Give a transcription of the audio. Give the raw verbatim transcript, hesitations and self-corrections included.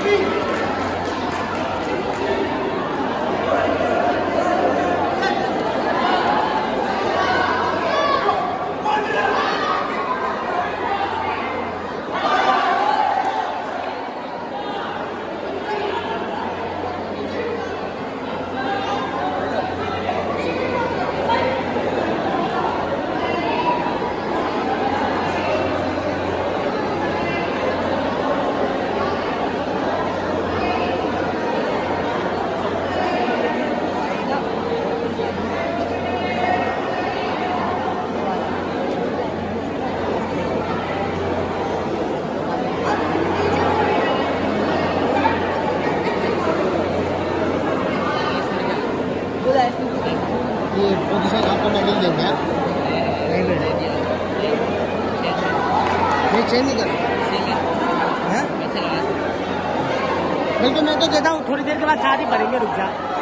ये पोजीशन आपको मैं लिख देंगे। नहीं चेंज नहीं कर बिल्कुल। मैं तो कहता हूँ थोड़ी देर के बाद शादी करेंगे, रुक जा।